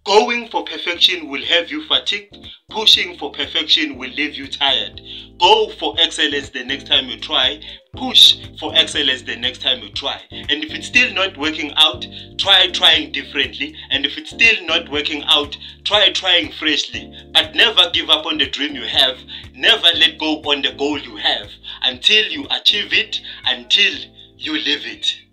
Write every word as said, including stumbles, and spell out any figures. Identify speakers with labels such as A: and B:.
A: Going for perfection will have you fatigued. Pushing for perfection will leave you tired. Go for excellence the next time you try. Push for excellence the next time you try. And if it's still not working out, try trying differently. And if it's still not working out, try trying freshly. But never give up on the dream you have. Never let go on the goal you have until you achieve it, until you live it.